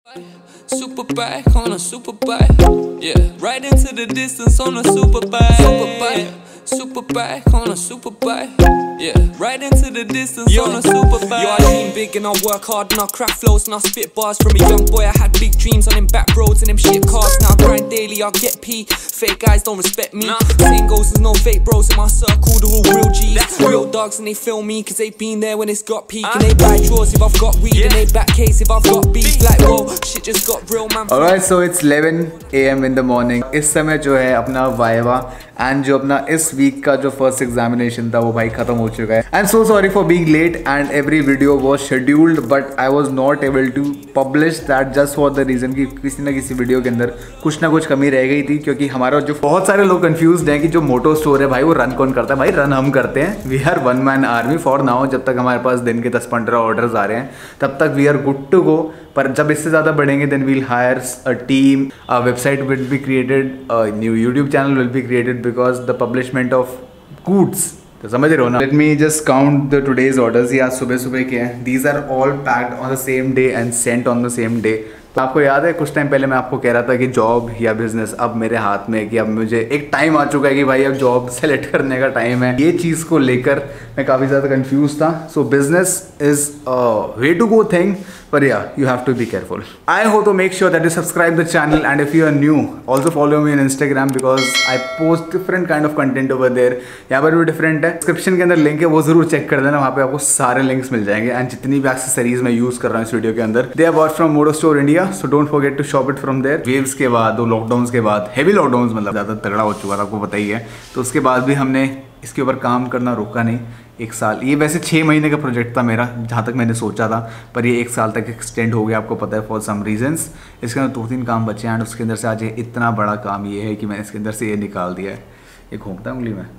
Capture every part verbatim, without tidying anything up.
Super bike on a super bike, yeah. Right into the distance on a super bike, super bike. Super bike on a super bike, yeah. Right into the distance Yo. on a super bike. Yo, I dream big and I work hard and I crack flows and I spit bars. From a young boy I had big dreams on them back roads and them shit cars. Now I grind daily, I get P. Fake guys don't respect me. Nah. Same goes, there's no fake bros in my circle. They're all real G's, That's real dogs, and they feel me cause they been there when it's got peak. uh. And they buy drawers if I've got weed, yeah. And they back case if I've got beef. Like whoa, shit just got real, man. Alright, so it's eleven A M in the morning. इस समय जो है अपना viva and जो अपना इस week का जो फर्स्ट एग्जामिनेशन था वो भाई खत्म हो चुका है. I am so sorry for being late and every video was scheduled but I was not able to publish that just for the reason कि किसी ना किसी वीडियो के अंदर कुछ ना कुछ कमी रह गई थी. क्योंकि हमारा जो बहुत सारे लोग कंफ्यूज्ड हैं कि जो मोटो स्टोर है भाई वो रन कौन करता है. भाई रन हम करते हैं. We are one man army for now. जब तक हमारे पास दिन के दस पंद्रह ऑर्डर्स आ रहे हैं तब तक we are good to go. पर जब इससे ज़्यादा बढ़ेंगे then we'll hire a team, a website will be created, a new YouTube channel will be created because the publishment of goods. तो समझ रहे हो ना. Let me just count the today's orders. ये आज सुबह सुबह के हैं. These are all packed on the same day and sent on the same day. तो आपको याद है कुछ टाइम पहले मैं आपको कह रहा था कि जॉब या बिजनेस अब मेरे हाथ में है कि अब मुझे एक टाइम आ चुका है कि भाई अब जॉब सेलेक्ट करने का टाइम है. ये चीज़ को लेकर मैं काफ़ी ज़्यादा कंफ्यूज था. So business is way to go thing. But yeah, you have to be careful. I hope to make sure that you subscribe the channel, and if you are new, also follow me on Instagram because I post different kind of content over there. यहाँ पर भी different है. Description के अंदर link है वो जरूर check कर देना. वहाँ पे आपको सारे लिंक्स मिल जाएंगे एंड जितनी भी एक्सेसरीज मैं यूज़ कर रहा हूँ इस वीडियो के अंदर they are bought from Moto Store India, so don't forget to shop it from there. Waves के बाद, दो लॉकडाउन्स के बाद, heavy लॉकडाउन्स मतलब ज़्यादा तगड़ा हो चुका था आपको पता ही है. तो उसके बाद भी हमने इसके ऊपर काम करना रोका नहीं. एक साल, ये वैसे छः महीने का प्रोजेक्ट था मेरा जहाँ तक मैंने सोचा था, पर ये एक साल तक एक्सटेंड हो गया आपको पता है फॉर सम रीजंस. इसके अंदर दो तीन काम बचे हैं एंड उसके अंदर से आज ये इतना बड़ा काम ये है कि मैंने इसके अंदर से ये निकाल दिया है. ये घूमता है उंगली में.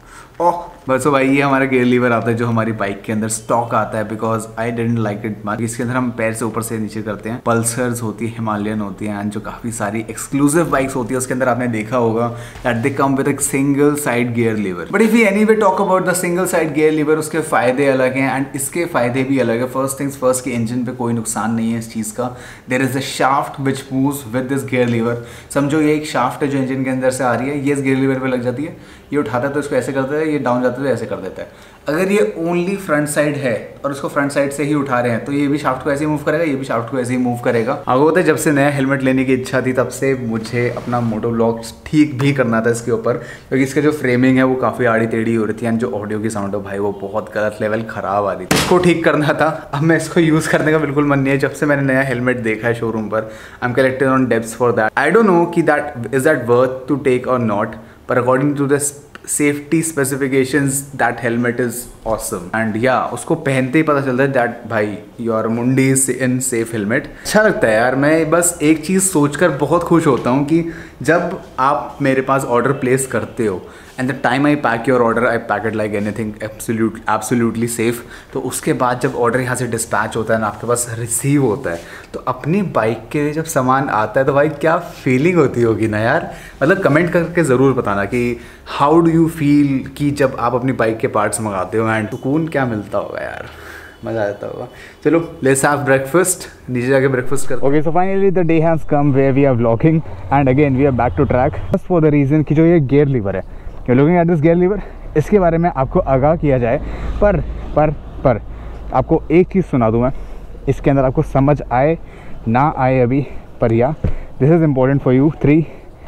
ओह बस भाई ये हमारा गेयर लीवर आता है जो हमारी बाइक के अंदर स्टॉक आता है because I didn't like it much. इसके अंदर हम पैर से ऊपर से नीचे करते हैं. पल्सर्स होती है, हिमालयन होती हैं एंड जो काफ़ी सारी एक्सक्लूसिव बाइक्स होती है उसके अंदर आपने देखा होगा दैट दे कम विद एक single side gear lever. But if you anyway talk about the single side gear lever उसके फ़ायदे अलग हैं एंड इसके फ़ायदे भी अलग है. फर्स्ट थिंग्स फर्स्ट की इंजन पे कोई नुकसान नहीं है इस चीज़ का. There is a shaft which moves with this gear lever. समझो ये एक शाफ्ट है जो इंजन के अंदर से आ रही है, ये इस गियर लीवर पे लग जाती है. ये उठाता है तो इसको ऐसे करता है, ये डाउन जाता है तो ऐसे कर देता है. अगर ये ओनली फ्रंट साइड है और उसको फ्रंट साइड से ही उठा रहे हैं तो ये भी शाफ्ट को ऐसे ही मूव करेगा, ये भी शाफ्ट को ऐसे ही मूव करेगा. आपको पता है जब से नया हेलमेट लेने की इच्छा थी तब से मुझे अपना मोटो व्लॉग ठीक भी करना था इसके ऊपर, क्योंकि इसका जो फ्रेमिंग है वो काफ़ी आड़ी टेढ़ी हो रही थी एंड जो ऑडियो की साउंड है भाई वो बहुत गलत लेवल ख़राब आ रही थी. इसको ठीक करना था. अब मैं इसको यूज़ करने का बिल्कुल मन नहीं है. जब से मैंने नया हेलमेट देखा है शोरूम पर I am collected on depths for that. I don't know कि that is that worth to take or not, पर according to this safety specifications that helmet is awesome and yeah उसको पहनते ही पता चलता है that भाई your mundi is in safe helmet. अच्छा लगता है यार. मैं बस एक चीज़ सोचकर बहुत खुश होता हूँ कि जब आप मेरे पास ऑर्डर प्लेस करते हो and the time I pack your order I pack it like anything absolute absolutely safe. तो उसके बाद जब ऑर्डर यहाँ से डिस्पैच होता है ना आपके पास रिसीव होता है तो अपनी बाइक के लिए जब सामान आता है तो भाई क्या फीलिंग होती होगी ना यार. मतलब कमेंट करके ज़रूर बताना कि हाउ डू यू फील कि जब आप अपनी बाइक के पार्ट्स मंगाते हो एंड सुकून क्या मिलता होगा यार. मज़ा आता होगा. चलो लेट्स हैव ब्रेकफास्ट. नीचे जाके ब्रेकफास्ट करते. Okay so finally the day has come where we are vlogging and again we are back to track just for the reason कि जो ये गियर लीवर है, you looking at this gear lever, इसके बारे में आपको आगाह किया जाए. पर पर पर आपको एक चीज़ सुना दूँ मैं, इसके अंदर आपको समझ आए ना आए अभी, पर yeah this is important for you. Three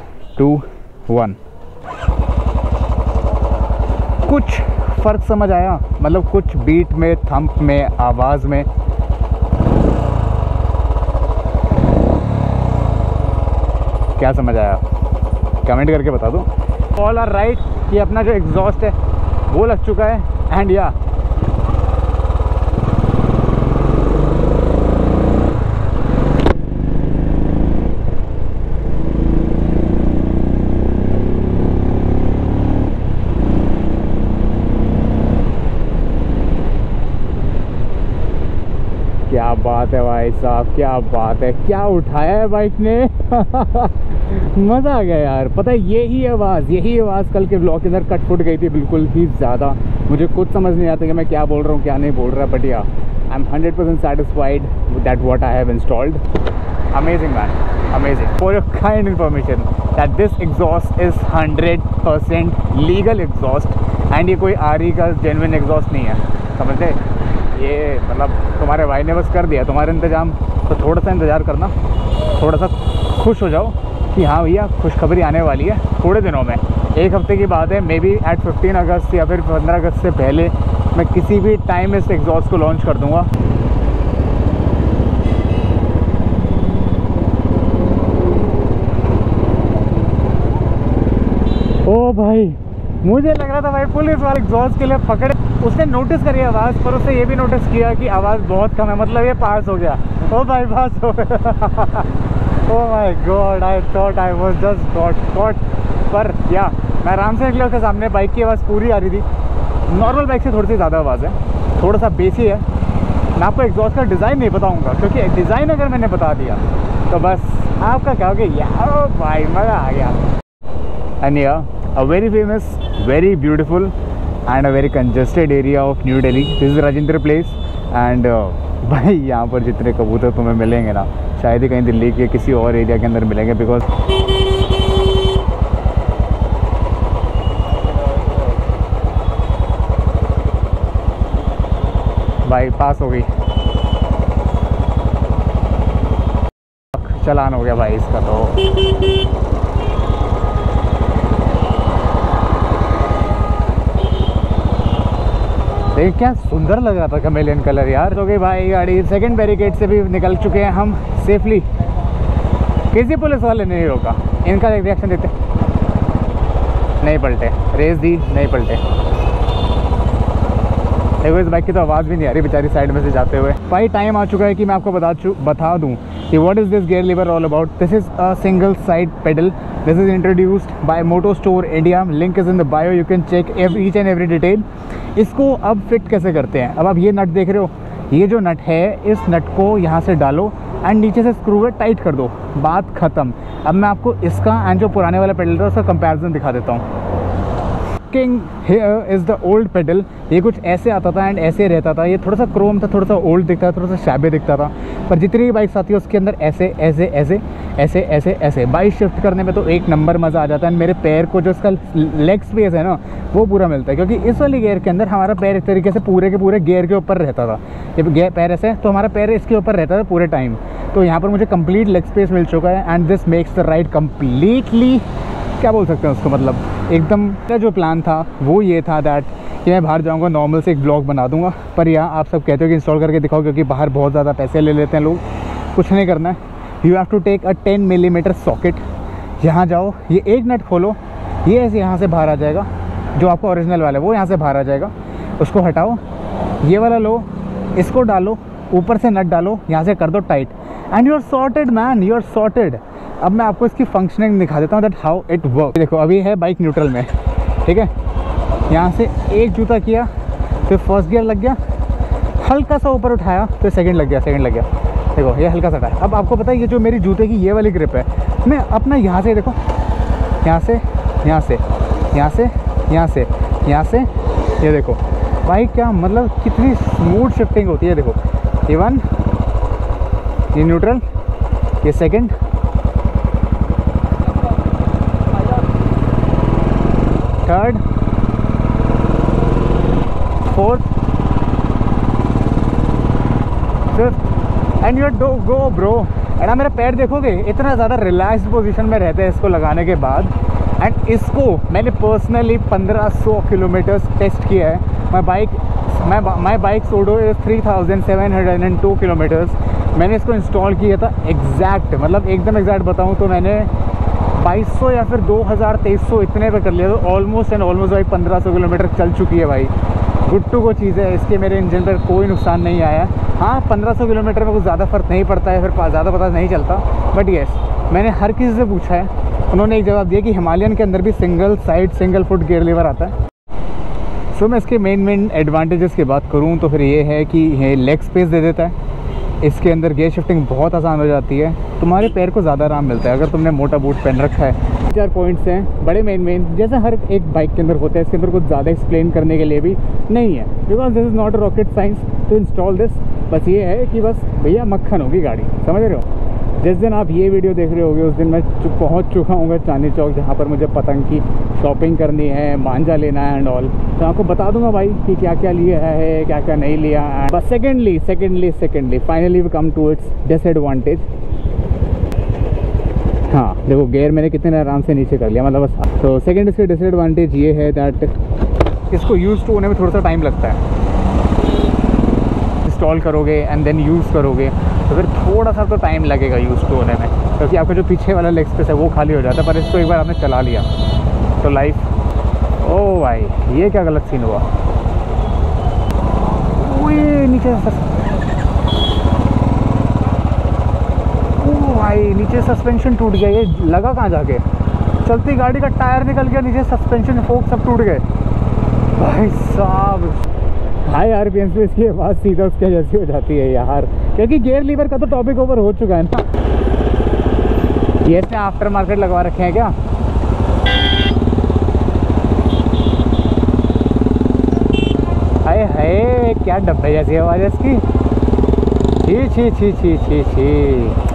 two one. कुछ फ़र्क समझ आया? मतलब कुछ बीट में, थंप में, आवाज़ में. क्या समझ आया कमेंट करके बता दो. All are right. ये अपना जो एग्जॉस्ट है वो लग चुका है एंड या क्या बात है भाई साहब, क्या बात है. क्या उठाया है बाइक ने. मज़ा आ गया यार. पता है यही आवाज़ यही आवाज़ कल के ब्लॉग के अंदर कट फुट गई थी बिल्कुल ही ज़्यादा. मुझे कुछ समझ नहीं आता कि मैं क्या बोल रहा हूँ क्या नहीं बोल रहा. But yeah I am hundred percent satisfied with that what I have installed. amazing man, amazing. For your kind information that this exhaust is one hundred percent legal exhaust and ये कोई आर ई का genuine exhaust नहीं है, समझते? ये मतलब तुम्हारे भाई ने बस कर दिया तुम्हारे इंतजाम, तो थोड़ा सा इंतज़ार करना, थोड़ा सा खुश हो जाओ कि हाँ भैया खुशखबरी आने वाली है थोड़े दिनों में। एक हफ्ते की बात है, maybe at fifteen August या फिर पंद्रह अगस्त से पहले मैं किसी भी टाइम इस एग्जॉस्ट को लॉन्च कर दूंगा। ओ भाई, मुझे लग रहा था भाई पुलिस वाले एग्जॉस्ट के लिए पकड़े, उसने नोटिस करी आवाज़, पर उसने ये भी नोटिस किया कि आवाज़ बहुत कम है, मतलब ये पास हो गया। ओ भाई पास हो गया। Oh my god, I thought I was just got caught. पर या मैं आराम से निकला, उसके सामने बाइक की आवाज़ पूरी आ रही थी। नॉर्मल बाइक से थोड़ी सी ज़्यादा आवाज़ है, थोड़ा सा बेसी है। मैं आपको एग्जॉस्ट का डिज़ाइन नहीं बताऊंगा, क्योंकि डिज़ाइन अगर मैंने बता दिया तो बस आपका क्या हो गया, यार भाई मज़ा आ गया। And yeah a very famous, very beautiful and a very congested area of New Delhi, this is Rajendra Place. And भाई यहाँ पर जितने कबूतर तुम्हें मिलेंगे ना, शायद ही कहीं दिल्ली के किसी और एरिया के अंदर मिलेंगे, बिकॉज भाई पास हो गई, चालान हो गया भाई इसका। तो देख क्या सुंदर लग रहा था कैमेलियन कलर यार। तो गई भाई गाड़ी, सेकंड बैरिकेड से भी निकल चुके हैं हम सेफली, किसी पुलिस वाले ने नहीं रोका। इनका रिएक्शन देते, नहीं पलटे, रेस दी नहीं पलटे। देखो इस बाइक की तो आवाज़ भी नहीं आ रही बेचारी साइड में से जाते हुए। भाई टाइम आ चुका है कि मैं आपको बता बता दूँ कि what is this gear lever all about. This is a single side pedal, this is introduced by Moto Store India, link is in the bio, you can check every each and every detail. इसको अब fit कैसे करते हैं, अब आप ये नट देख रहे हो, ये जो नट है इस नट को यहाँ से डालो एंड नीचे से स्क्रू है टाइट कर दो, बात ख़त्म। अब मैं आपको इसका एंड जो पुराने वाला पेडल था उसका कंपैरिजन दिखा देता हूँ। King here is the old pedal, ये कुछ ऐसे आता था एंड ऐसे रहता था, ये थोड़ा सा क्रोम था, थोड़ा सा ओल्ड दिखता था, थोड़ा सा शैबे दिखता था। पर जितनी भी बाइक्स आती है उसके अंदर ऐसे ऐसे ऐसे ऐसे ऐसे ऐसे बाइक शिफ्ट करने में तो एक नंबर मज़ा आ जाता है। मेरे पैर को जो इसका लेग स्पेस है ना वो पूरा मिलता है, क्योंकि इस वाली गियर के अंदर हमारा पैर एक तरीके से पूरे के पूरे गियर के ऊपर रहता था। जब गियर पैर ऐसे तो हमारा पैर इसके ऊपर रहता था पूरे टाइम। तो यहाँ पर मुझे कंप्लीट लेग स्पेस मिल चुका है and this makes the ride completely, क्या बोल सकते हैं उसको, मतलब एकदम। मेरा जो प्लान था वो ये था दैट कि मैं बाहर जाऊंगा, नॉर्मल से एक ब्लॉग बना दूंगा, पर यहाँ आप सब कहते हो कि इंस्टॉल करके दिखाओ, क्योंकि बाहर बहुत ज़्यादा पैसे ले लेते हैं लोग। कुछ नहीं करना है, you have to take a ten millimetre socket, यहाँ जाओ, ये एक नट खोलो, ये ऐसे यहाँ से बाहर आ जाएगा, जो आपका ओरिजिनल वाला है वो यहाँ से बाहर आ जाएगा, उसको हटाओ, ये वाला लो, इसको डालो, ऊपर से नट डालो, यहाँ से कर दो tight and you are sorted man, you are sorted. अब मैं आपको इसकी फंक्शनिंग दिखा देता हूँ दैट हाउ इट वर्क। देखो अभी है बाइक न्यूट्रल में, ठीक है, यहाँ से एक जूता किया, फिर फर्स्ट गियर लग गया, हल्का सा ऊपर उठाया, फिर सेकंड लग गया, सेकंड लग गया, देखो ये हल्का सा उठाया। अब आपको पता है ये जो मेरी जूते की ये वाली ग्रिप है, मैं अपना यहाँ से देखो, यहाँ से यहाँ से यहाँ से यहाँ से यहाँ से, ये देखो भाई क्या मतलब कितनी स्मूथ शिफ्टिंग होती है। देखो ये वन, ये न्यूट्रल, ये second, third, fourth, fifth and you do go bro. And आप मेरा पैर देखोगे इतना ज़्यादा रिलैक्स्ड पोजीशन में रहता है इसको लगाने के बाद। एंड इसको मैंने पर्सनली पंद्रह सौ किलोमीटर टेस्ट किया है। My bike my my bike so odo is three thousand seven hundred and two kilometres. मैंने इसको इंस्टॉल किया था एग्जैक्ट, मतलब एकदम एग्जैक्ट बताऊँ तो मैंने बाईस सौ या फिर दो हज़ार तेईस सौ इतने पे कर लिया, तो ऑलमोस्ट एंड ऑलमोस्ट भाई पंद्रह सौ किलोमीटर चल चुकी है भाई। गुड टू गो चीज़ है, इसके मेरे इंजन पर कोई नुकसान नहीं आया। हाँ पंद्रह सौ किलोमीटर में कुछ ज़्यादा फ़र्क नहीं पड़ता है, फिर ज़्यादा पता नहीं चलता, बट येस मैंने हर किसी से पूछा है, उन्होंने एक जवाब दिया कि हिमालयन के अंदर भी single side single foot gear lever आता है। सो so, मैं इसके मेन मेन एडवांटेजेस की बात करूँ तो फिर ये है कि ये लेग स्पेस दे देता है, इसके अंदर गियर शिफ्टिंग बहुत आसान हो जाती है, तुम्हारे पैर को ज़्यादा आराम मिलता है अगर तुमने मोटा बूट पहन रखा है। चार पॉइंट्स हैं बड़े मेन मेन, जैसे हर एक बाइक के अंदर होता है, इसके अंदर कुछ ज़्यादा एक्सप्लेन करने के लिए भी नहीं है, because this is not a rocket science to install this. बस ये है कि बस भैया मक्खन होगी गाड़ी, समझ रहे हो। जिस दिन आप ये वीडियो देख रहे होगे उस दिन मैं पहुंच चुका हूँ चांदनी चौक, जहाँ पर मुझे पतंग की शॉपिंग करनी है, मांझा लेना है एंड ऑल। तो आपको बता दूंगा भाई कि क्या क्या लिया है, क्या क्या नहीं लिया। बस secondly secondly secondly finally we come to its disadvantage. हाँ देखो गेयर मैंने कितने आराम से नीचे कर लिया, मतलब बस। तो सेकेंड इसके डिसएडवांटेज ये है दैट इसको यूज़ टू होने में थोड़ा सा टाइम लगता है। इंस्टॉल करोगे एंड देन यूज़ करोगे तो फिर थोड़ा सा तो टाइम लगेगा यूज़ टू होने में, क्योंकि आपका जो पीछे वाला लेग स्पेस है वो खाली हो जाता है। पर इसको एक बार आपने चला लिया तो लाइफ, ओ भाई ये क्या गलत सीन हुआ। ओए नीचे ओ भाई नीचे सस्पेंशन टूट गया। ये लगा कहाँ जाके, चलती गाड़ी का टायर निकल गया, नीचे सस्पेंशन फोक सब टूट गए भाई साहब। हाई आर पी एम पे इसकी आवाज़ सीधा उसके जैसी हो जाती है यार, क्योंकि गियर लीवर का तो टॉपिक ओवर हो चुका है ना। ये इसने आफ्टर मार्केट लगवा रखे हैं क्या? हाय हाय क्या डब्बे जैसी आवाज़ है इसकी। छी छी छी छी छी छी।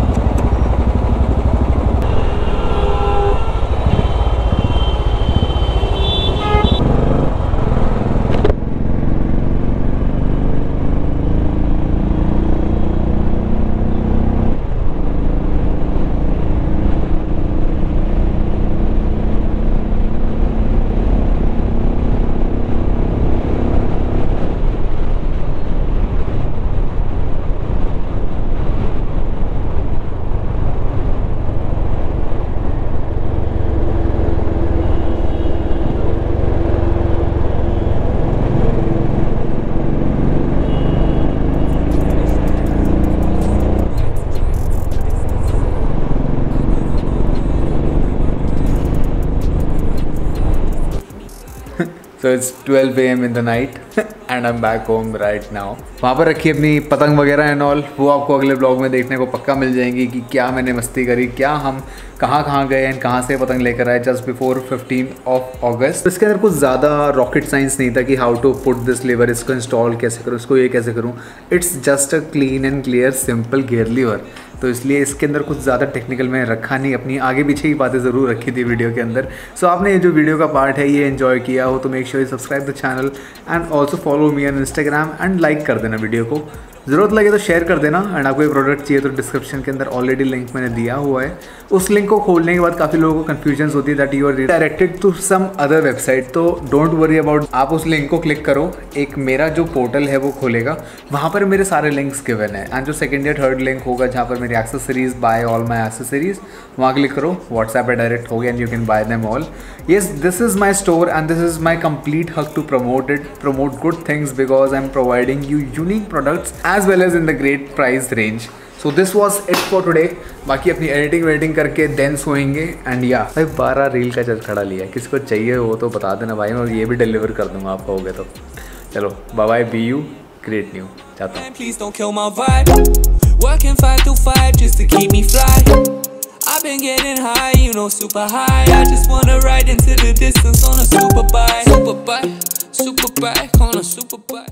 So it's twelve A M in the night and I'm back home right now. वहाँ पर रखी अपनी पतंग वगैरह एंड ऑल, वो आपको अगले ब्लॉग में देखने को पक्का मिल जाएंगी कि क्या मैंने मस्ती करी, क्या हम कहाँ कहाँ गए एंड कहाँ से पतंग लेकर आए just before fifteen of August. इसके अंदर कुछ ज़्यादा रॉकेट साइंस नहीं था कि how to put this lever, इसको इंस्टॉल कैसे करूँ, इसको ये कैसे करूँ। It's just a clean and clear simple gear lever. तो इसलिए इसके अंदर कुछ ज़्यादा टेक्निकल मैंने रखा नहीं, अपनी आगे पीछे की बातें ज़रूर रखी थी वीडियो के अंदर। सो so, आपने ये जो वीडियो का पार्ट है ये एंजॉय किया हो तो make sure you subscribe the channel and also follow me on Instagram and like कर देना वीडियो को। ज़रूरत लगे तो शेयर कर देना एंड आपको ये प्रोडक्ट चाहिए तो डिस्क्रिप्शन के अंदर ऑलरेडी लिंक मैंने दिया हुआ है। उस लिंक को खोलने के बाद काफ़ी लोगों को कन्फ्यूजन होती है that you are directed to some other website. तो डोंट वरी अबाउट, आप उस लिंक को क्लिक करो, एक मेरा जो पोर्टल है वो खोलेगा, वहाँ पर मेरे सारे लिंक्स गिवन है एंड जो सेकेंड या थर्ड लिंक होगा जहाँ पर मेरी accessories, buy all my accessories, वहाँ क्लिक करो, व्हाट्सएप पे डायरेक्ट हो गया and you can buy them all. Yes this is my store and this is my complete हक to promote it, promote good things because I am providing you unique products as well as in the great price range. So this was it for today. बाकी अपनी editing वेडिटिंग करके then सोएंगे and या भाई बारह reel का चल खड़ा लिया, किसको चाहिए वो तो बता देना भाई, मैं ये भी डिलीवर कर दूंगा आप कहोगे तो। चलो bye bye, be you great new, चाहता हूँ। Please don't kill my vibe. Working five to five just to keep me fly. I've been getting high, you know, super high. I just wanna ride into the distance on a super bike. Super bike, super bike on a super bike.